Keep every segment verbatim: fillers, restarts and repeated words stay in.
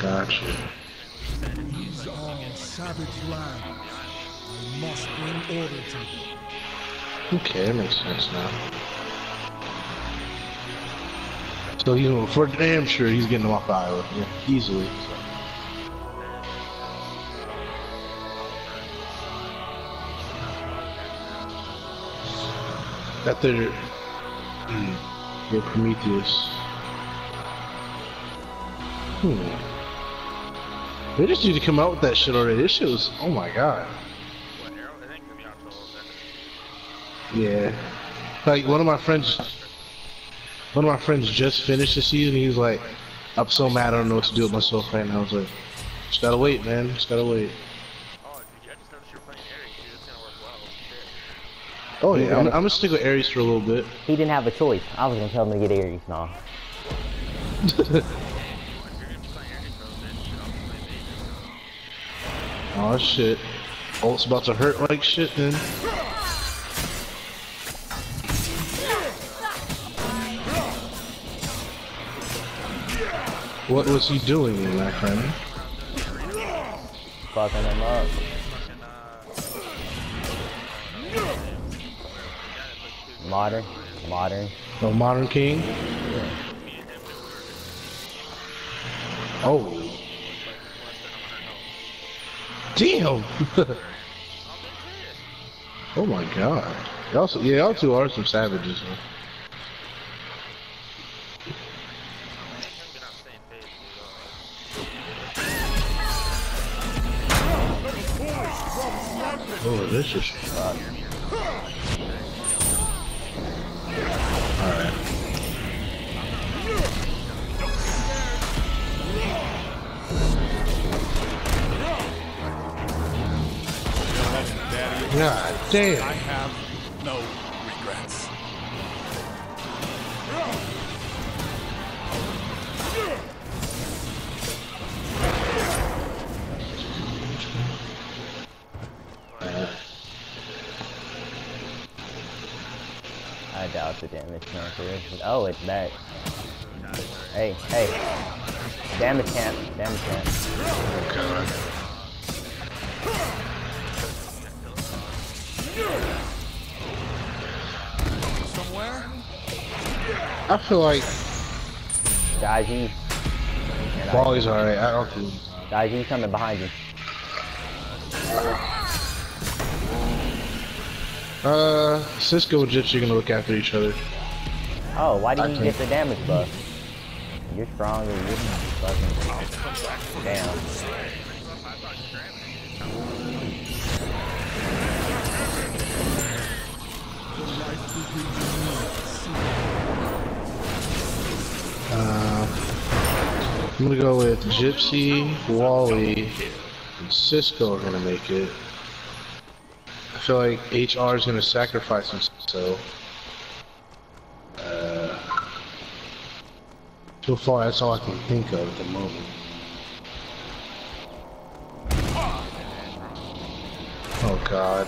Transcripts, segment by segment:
Gotcha. These are savage lands. I must bring order to them. Okay, that makes sense now. So, you know, for damn sure he's getting them off the island, yeah, easily. Got their, mm, their Prometheus. Hmm. They just need to come out with that shit already. This shit was, oh my god. Yeah. Like, one of my friends, one of my friends just finished the season. He's like, I'm so mad I don't know what to do with myself right now. I was like, just gotta wait, man. Just gotta wait. Oh yeah, I'm, I'm gonna stick with Ares for a little bit. He didn't have a choice. I was gonna tell him to get Ares, nah. Oh shit. Ult's about to hurt like shit then. What was he doing in that kind of? Fucking him up. Modern. Modern. No Modern King? Oh. Damn! Oh my god. Y'all, yeah, y'all two are some savages, man. Oh, this is fuck. Alright. God damn. I have no regrets. I doubt the damage counter. Oh, it's back. Hey, hey. Damage camp. Damage camp. Oh god. Somewhere? I feel like Daiji. Wally's alright. I don't think. Daiji coming behind you. Uh, Cisco and Jitsu are gonna look after each other. Oh, why didn't I you think. get the damage buff? You're stronger. You're fucking. Damn. Uh, I'm gonna go with Gypsy, Wally, and Cisco are gonna make it. I feel like H R is gonna sacrifice himself, so. Uh, so far, that's all I can think of at the moment. Oh god.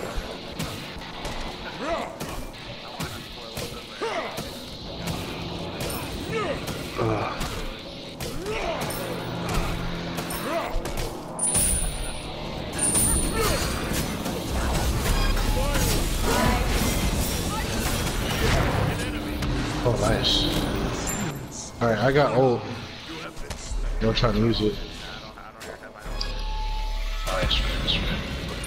Ugh. Oh, nice. Alright, I got ult. Don't try to use it. Oh, that's right, that's right.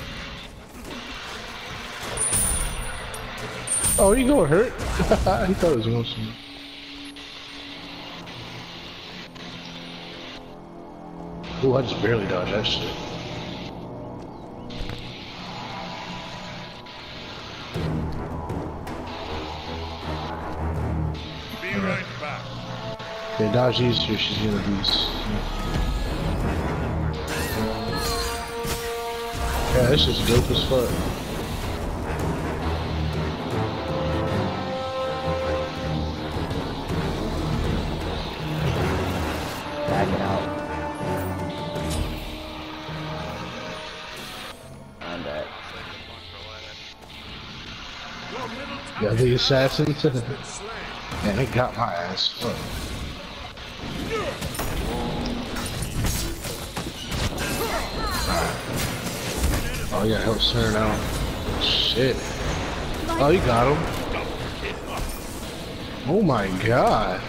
Oh, you going hurt? He thought it was going to. Ooh, I just barely dodged that shit. Be right back. Okay, dodge these here, she's gonna be. Yeah, this is dope as fuck. Backing out. I'm back. Yeah, the assassin. Man, they got my ass. Fuck. Oh yeah, help turn out. Shit. Oh, you got him. Oh my god.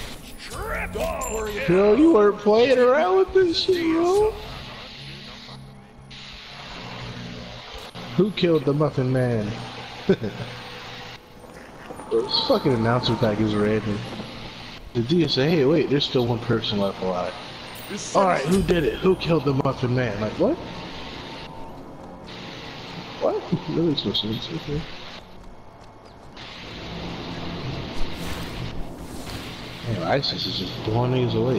Bro, you weren't playing around with this shit, bro. Who killed the Muffin Man? This fucking announcer tag is random. The D say, hey, wait, there's still one person left alive. Alright, who did it? Who killed the Muffin Man? Like, what? What? That makes no sense. Okay. Damn, ISIS is just blowing niggas away.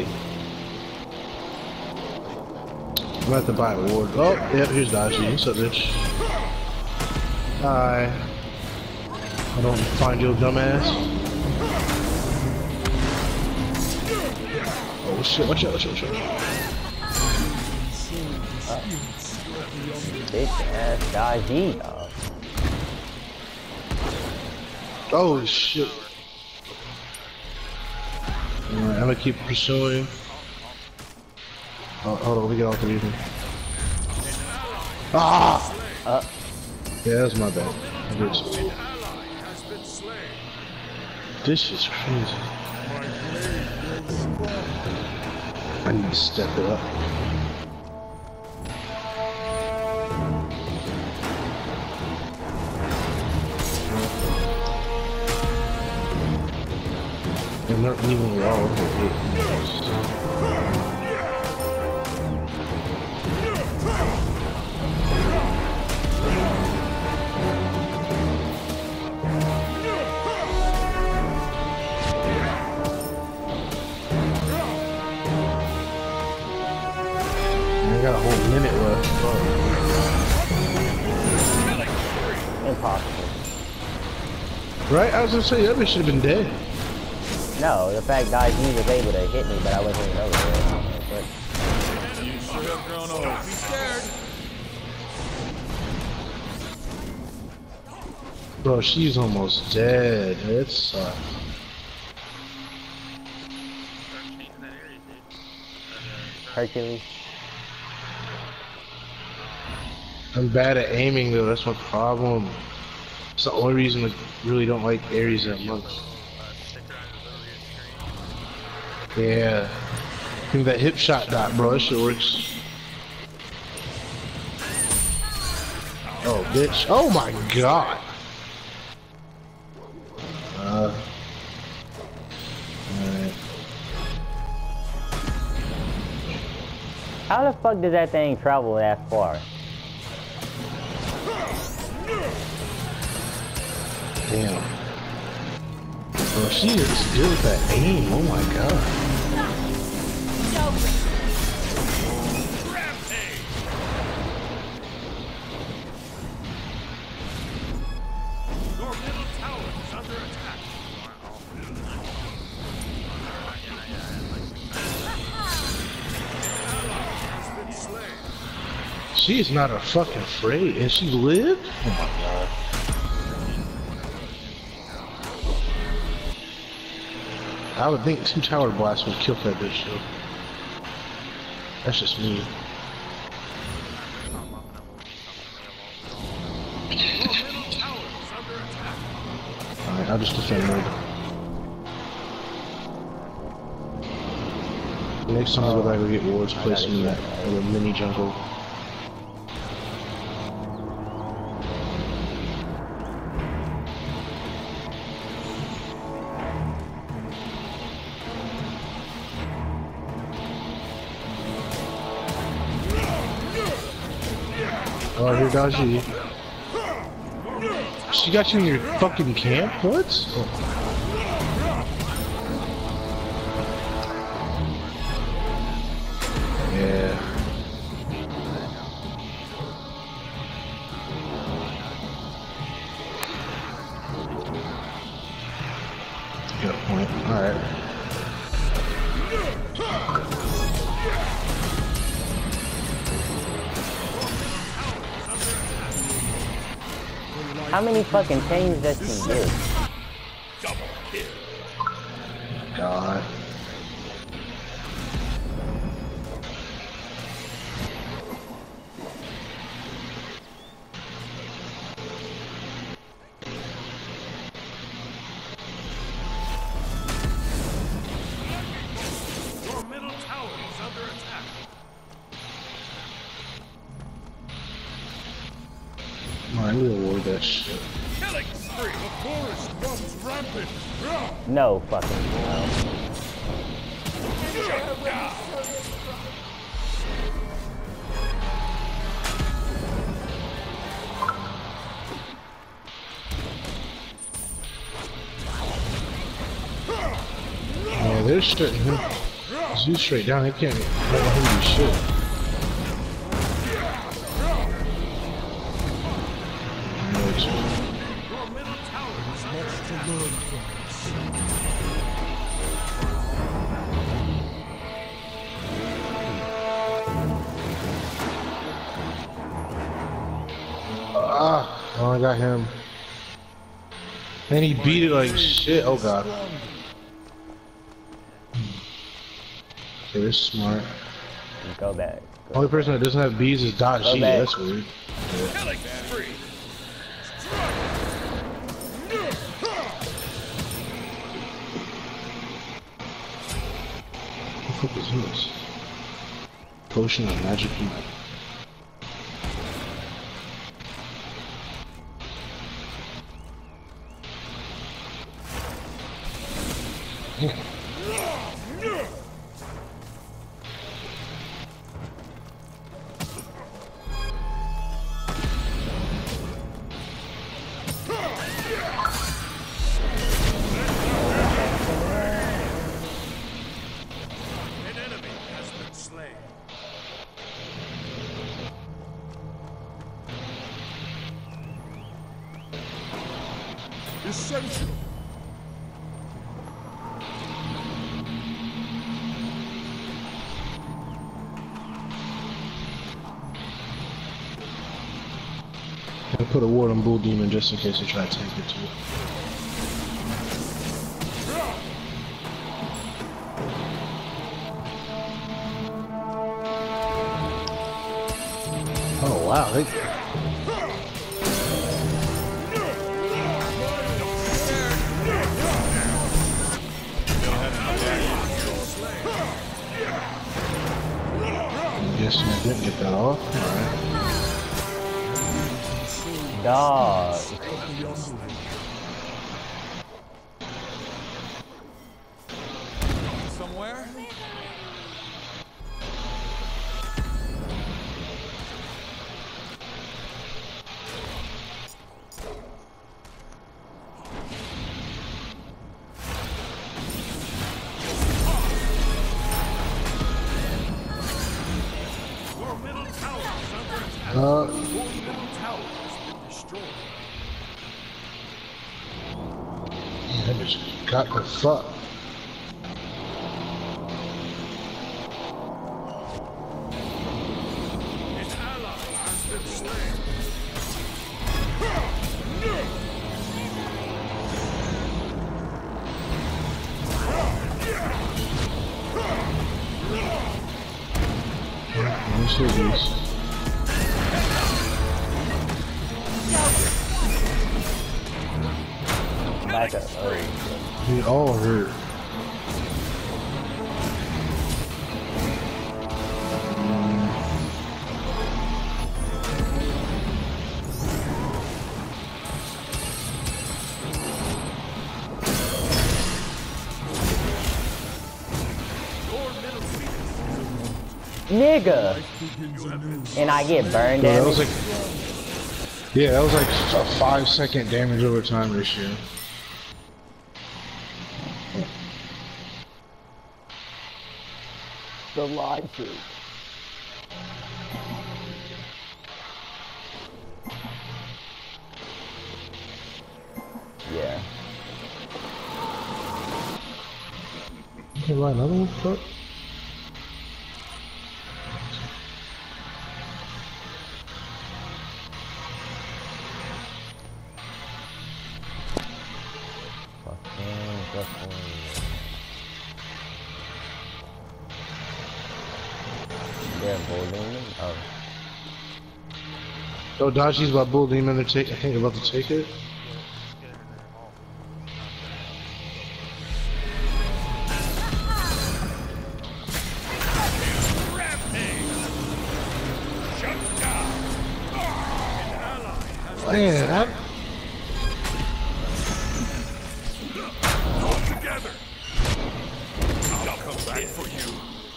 I'm gonna have to buy a ward. Oh, yep, here's Dodgy. What's up, bitch? Hi. I don't find you, dumbass. Oh shit, watch out, watch out, watch out. Bitch ass Dodgy, dog. Oh shit. Alright, I'm gonna keep pursuing. Oh, hold on, let me get all three of them. Ah! Uh. Yeah, that's my bad. This is crazy. I need to step it up. And not even wall. I got a whole minute left. Oh. Impossible. Right? I was gonna say, that bitch should have been dead. No, the fact Dodgy was able to hit me, but I wasn't even over there. But... You should have gone over. Be scared. Bro, she's almost dead. It sucks. Hercules. I'm bad at aiming though, that's my problem. It's the only reason I really don't like Ares that much. Yeah. Give me that hip shot dot, bro. That shit works. Oh, bitch. Oh my god. Uh. Alright. How the fuck does that thing travel that far? Damn. Bro, she is good with that aim. Oh my god. Your middle tower is under attack. She is not a fucking afraid, and she lived? Oh my god. I would think two tower blasts would kill that bitch though. That's just me. Alright, I'll just defend mode. Next time I go back and get wards placed in that little mini jungle. Oh, here Dodgy. She got you in your fucking camp? What? Oh. Yeah. Got a point. Alright. How many fucking things does he do? God. I need to avoid that shit. Killing spree. The forest runs rampant. No fucking no. Yeah, they're straight. He's straight down. They can't let him do shit. Your middle tower has much to learn from us. Ah, oh, I got him. And he beat it like shit. Oh god. Okay, they're smart. Go back. Go Only person that doesn't have bees is Dot Go G. back. That's weird. Killing spree. What the fuck is this? Potion of magic heat. An enemy has been slain. Essential. I put a ward on Bull Demon just in case they try to take it too. Oh wow, they... Guess I didn't get that off. Alright. Dog. Somewhere? Your middle tower is under attack. Uh, Your middle tower has been destroyed. yeah, that bitch got the fuck. An ally has been slain. Let me see these. Back up. Oh, We all hurt. Your middle Phoenix. nigga. You have been And I get burned Yeah, that damage. was like, yeah, that was like a five second damage over time ratio. The logic. Yeah. Okay, right, another one, fuck. Fucking fucking. They're holding. Oh. Oh, Daji's about Bull Demon to take, I think about to take it. Man, I... All together. I'll come back for you.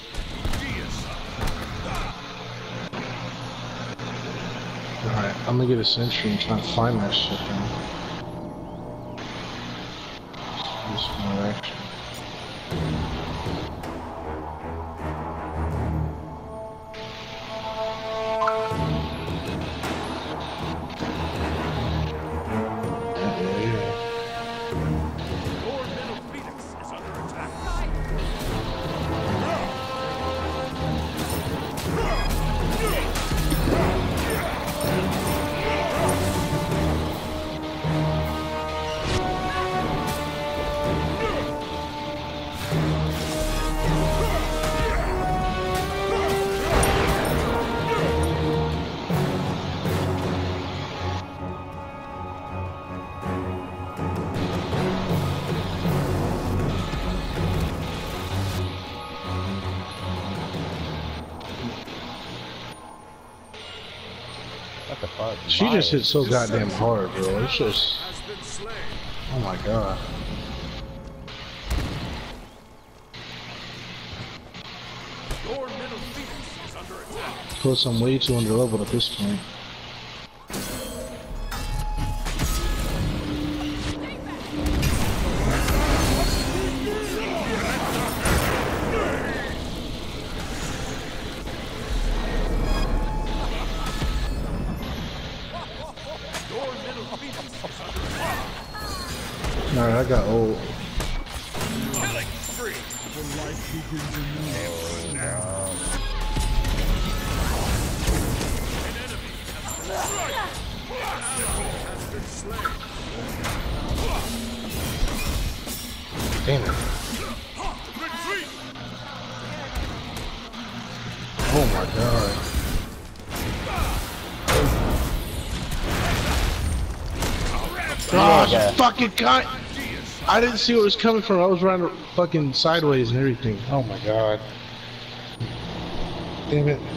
Alright, I'm gonna get a sentry and try and find that shit now. This more action. What the fuck? She Why? just hit so goddamn hard, bro. It's just... Oh my god. Your middle Phoenix is under attack. Plus, I'm way too underleveled at this point. Alright, I got old. Killing spree. The light begins anew. Now. An enemy has been slain. Damn it. Retreat. Oh my god. Oh, Yeah. fucking cunt! I didn't see where it was coming from. I was running fucking sideways and everything. Oh my god. Damn it.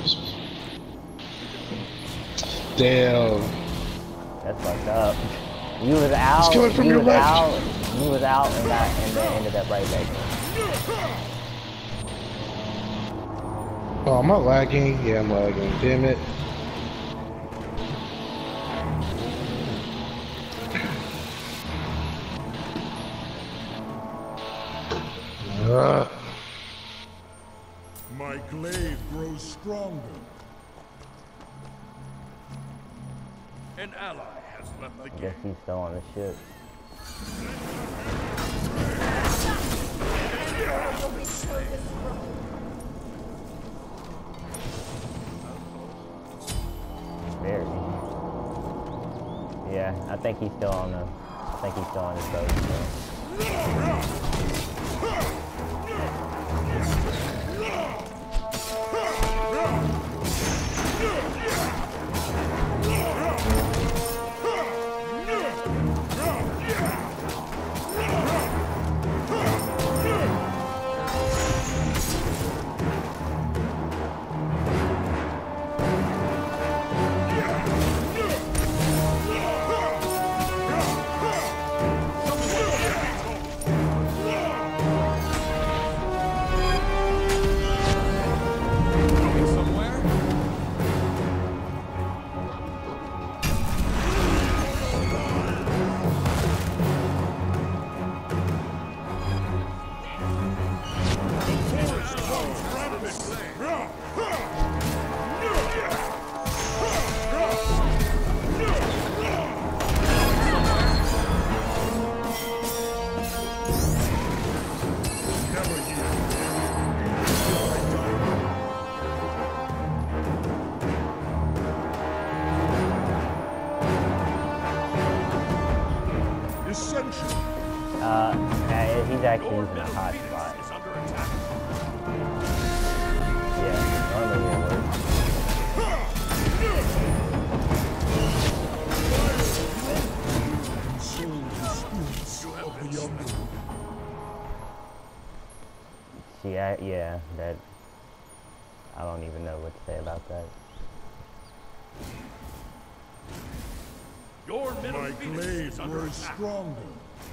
Damn. That's fucked up. You was out. It's coming from you your was left. out. You was out and got and then ended up right back. Oh, am I lagging? Yeah, I'm lagging. Damn it. Uh. My glaive grows stronger. An ally has left the I game. guess he's still on the ship. Very. Yeah, I think he's still on the. I think he's still on his boat. So. Uh, uh, he's actually using a hot spot. Yeah, normally it works. See, I, yeah, that, I don't even know what to say about that. Your middle My Phoenix blade is under grows attack. stronger.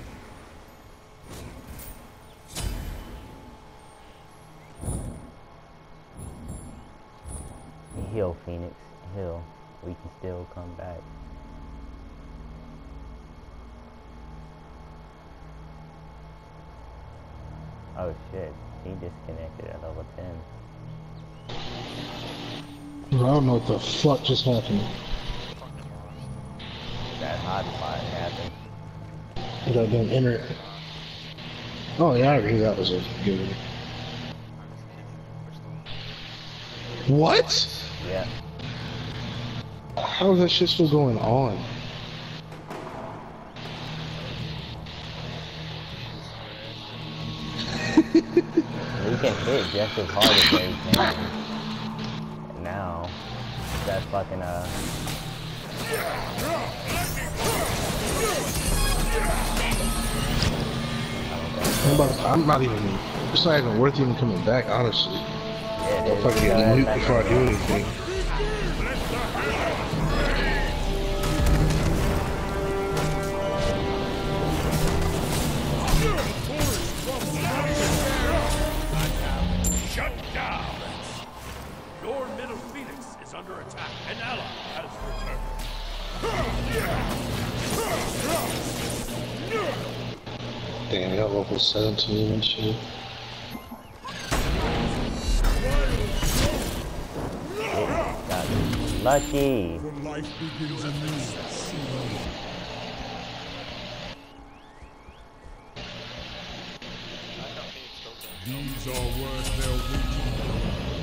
Heal, Phoenix. Heal. We can still come back. Oh shit. He disconnected at level ten. I don't know what the fuck just happened. That hotspot happened. I didn't enter it. Oh yeah, I agree that was a good one. What? Yeah. How is that shit still going on? We can hit just as hard as they can. And now, that fucking, uh... I'm, about, I'm not even. It's not even worth even coming back, honestly. Yeah, it I'll is. fucking get Yeah, nuked before I do anything. Shut down. Your middle Phoenix is under attack. An ally has returned. Damn, I got level seventeen and shit. Got lucky. For life begins anew. These are worth their weight in gold.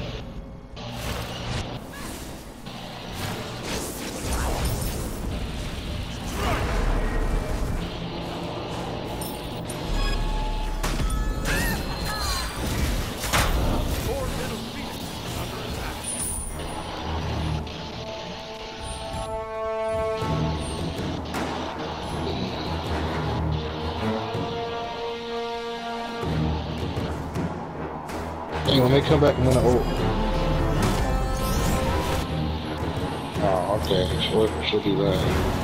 Hey, when they come back, I'm gonna ult. Oh, okay. She'll, she'll do that.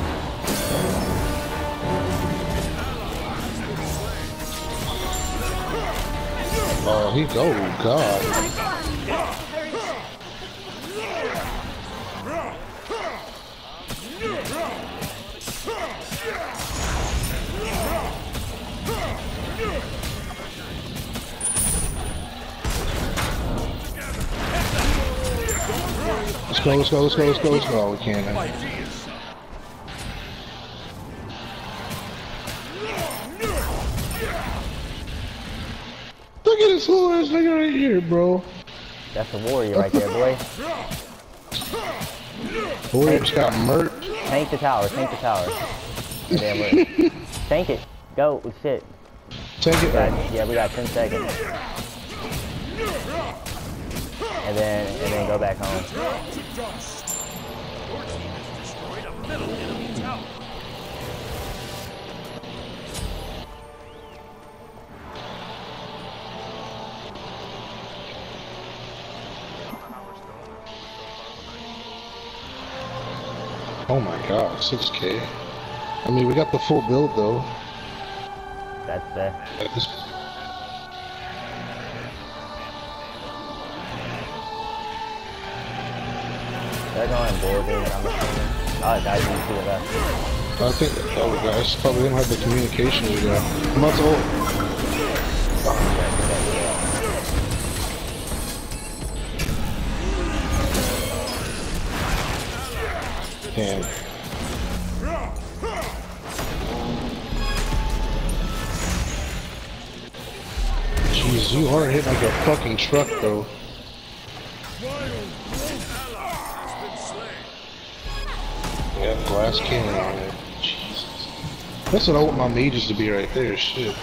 Oh, he go, oh, God. Let's go, let's go, let's go, let's go, let's go. Oh, we can't. Man. Look at this little ass nigga right here, bro. That's a warrior right there, boy. Boy, just got murked. Tank the tower, tank the tower. Damn it. Tank it. Go. Shit. Take We it. got, yeah, we got ten seconds. And then, and then go back home. Destroyed a middle enemy tower. Oh my God, six K. I mean, we got the full build though. That's the. At this- They're going boarding, I'm assuming. Oh, guys, you can see it left. I think, oh guys, probably didn't have the communication we got. I'm about to ult. Damn. Jeez, you are hit like a fucking truck though. Yeah, glass cannon on it. Jesus. That's what I want my mages to be right there, shit.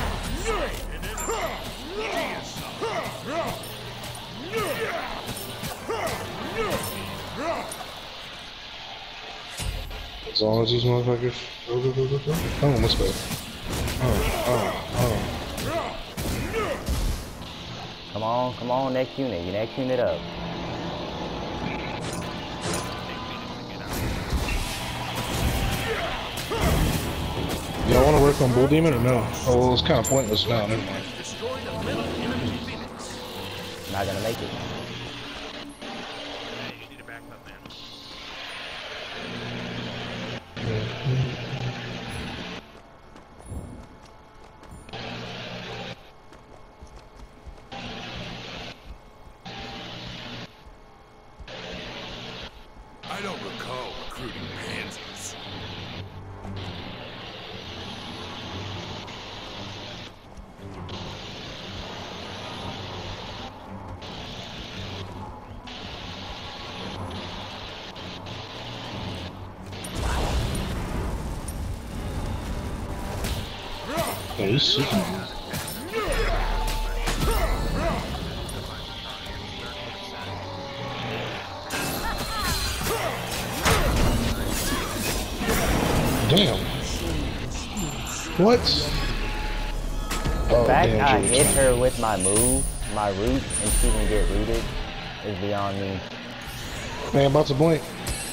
As long as these motherfuckers. Go, go, go, go, go. Come on, let's go. Oh, oh, oh. Come on, come on, next unit. You next unit up. Y'all want to work on Bull Demon or no? Oh, well, it's kind of pointless now. Never mind. Destroyed a middle enemy Phoenix. Not gonna make it. Hey, you need to back up, man. I don't recall recruiting pansies. Oh, he's sick. Damn. What? The Oh, fact damn, I George. hit her with my move, my root, and she didn't get rooted is beyond me. Man, about to blink.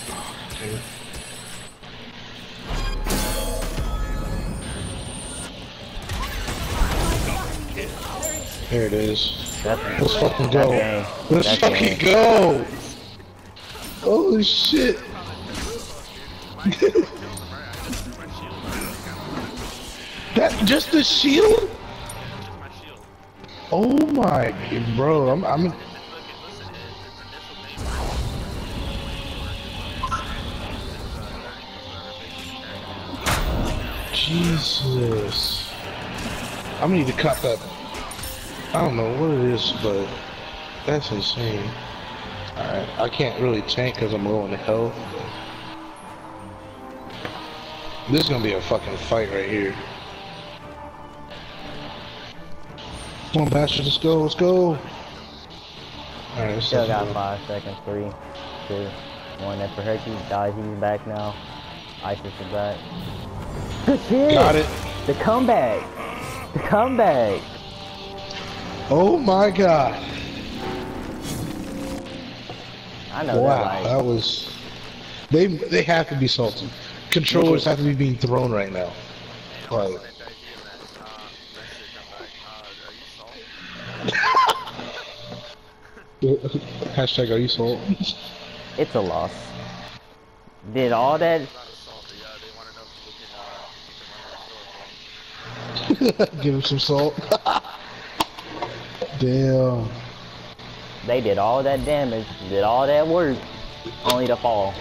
There it is. That's, Let's fucking go. game. Let's That's fucking game. go. Holy shit. That just the shield? My shield. Oh my, bro. I'm. I'm. Look, it, listen, it, its initial main Jesus. I'm gonna need to cut that. I don't know what it is, but that's insane. Alright, I can't really tank because I'm low in health. This is gonna be a fucking fight right here. Come on, bastard, let's go, let's go. Alright, let's Still got go. five seconds. Three, two, one. And for Hercules, dies. He's back now. Isis is back. Good shit. Got it. The comeback. The comeback. Oh my god. I know Wow, that. Like, that was. They they have to be salty. Controllers have to be being thrown right now. Like. Hashtag are you salt? it's a loss. Did all that? Give him some salt. Damn. They did all that damage. Did all that work, only to fall.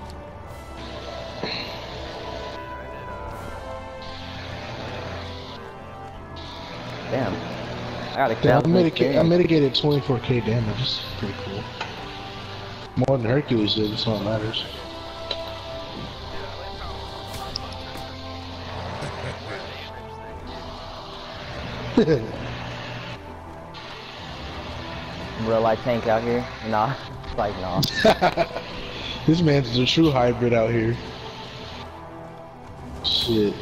Damn. I got a Damn, I, thousand mitica I experience. mitigated twenty-four K damage. That's pretty cool. More than Hercules did, so it matters. Real life tank out here? Nah. It's like, nah. This man's a true hybrid out here. Shit.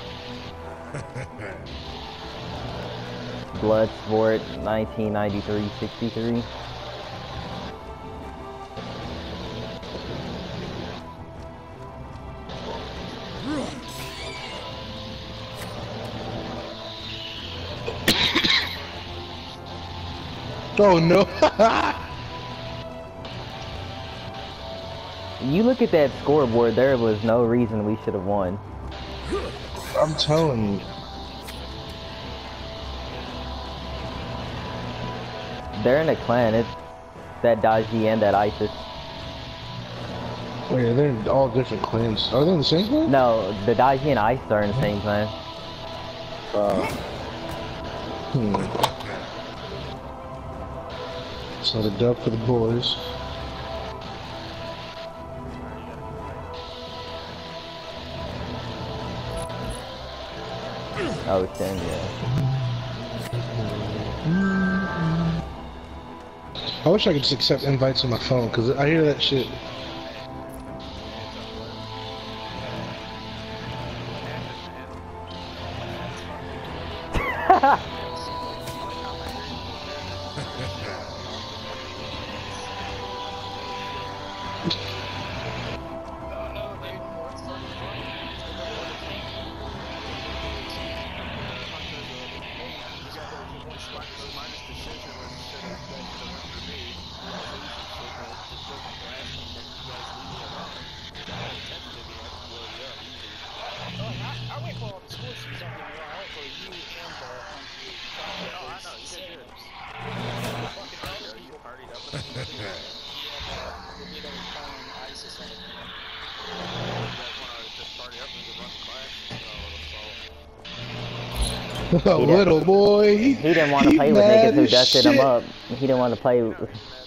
Bloodsport, nineteen ninety-three sixty-three. Oh no. You look at that scoreboard, there was no reason we should have won. I'm telling you. They're in a clan, it's that Daji and that Isis. Wait, they're in all different clans. Are they in the same clan? No, the Daji and Isis are in the same clan. Uh, hmm. So the dub for the boys. Oh, shit, yeah. I wish I could just accept invites on my phone, because I hear that shit. A little boy. He didn't want to he play with mad niggas who as dusted him shit. up. He didn't want to play.